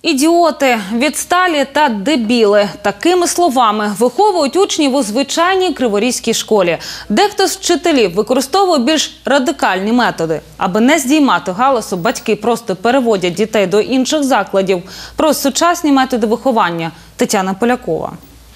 Ідіоти, відсталі та дебіли – такими словами виховують учнів у звичайній криворізькій школі. Дехто з вчителів використовує більш радикальні методи. Аби не здіймати галасу, батьки просто переводять дітей до інших закладів. Про сучасні методи виховання – Тетяна Полякова.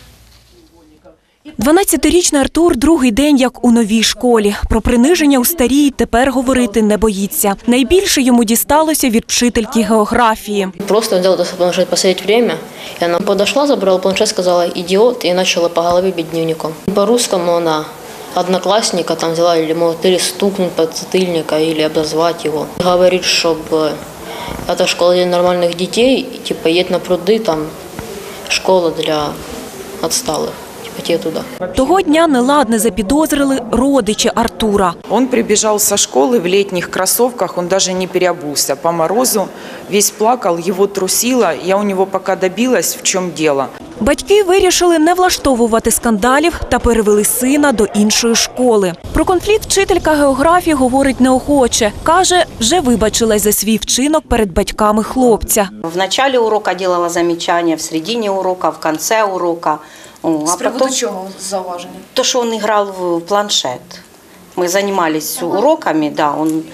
12-річний Артур другий день як у новій школі. Про приниження у старій тепер говорити не боїться. Найбільше йому дісталося від вчительки географії. Просто взяла планшет посмотреть время, и она подошла, забрала планшет, сказала «идиот» и начала по голове бить дневником. По-русскому она одноклассника там взяла или, может, или стукнуть подзатыльника, или обозвать его. Говорит, чтобы это школа для нормальных детей, типа едь на пруды, там школа для отсталых. Туда. Того дня неладне запідозрили родичі Артура. Он прибежал со школы в летних кроссовках, он даже не переобулся по морозу, весь плакал, его трусило. Я у него пока добилась, в чем дело. Батьки вирішили не влаштовувати скандалів та перевели сина до іншої школи. Про конфлікт вчителька географії говорить неохоче. Каже, вже вибачилась за свій вчинок перед батьками хлопця. В начале урока делала замечания, в середине урока, в конце урока. З приводу чого зауваження? То, что он играл в планшет. Мы занимались уроками, да,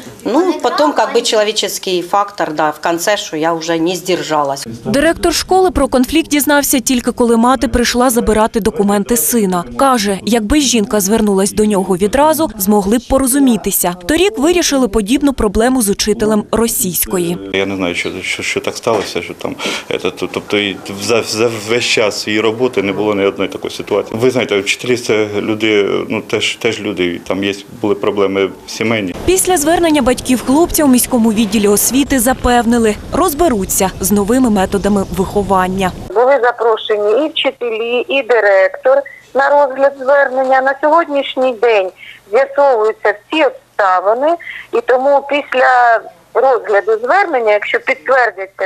потом как бы человеческий фактор, да, в конце, что я уже не сдержалась. Директор школи про конфлікт дізнався тільки коли мати прийшла забирати документи сина. Каже, якби жінка звернулась до нього відразу, змогли б порозумітися. Торік вирішили подібну проблему з учителем російської. Я не знаю, що так сталося, що там, тобто за весь час її роботи не було ні одної такої ситуації. Ви знаєте, вчителі – це люди, теж люди, там були проблеми сімейні. Після звернення батьків хлопця у міському відділі освіти запевнили, розберуться з новими методами виховання. Були запрошені і вчителі, і директор на розгляд звернення. На сьогоднішній день з'ясовуються всі обставини, і тому після розгляду звернення, якщо підтвердиться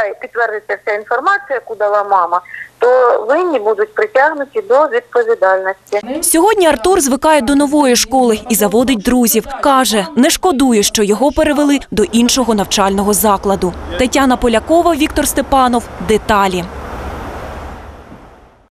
вся інформація, яку дала мама, то винні будуть притягнуті до відповідальності. Сьогодні Артур звикає до нової школи і заводить друзів. Каже, не шкодує, що його перевели до іншого навчального закладу. Тетяна Полякова, Віктор Степанов. Деталі.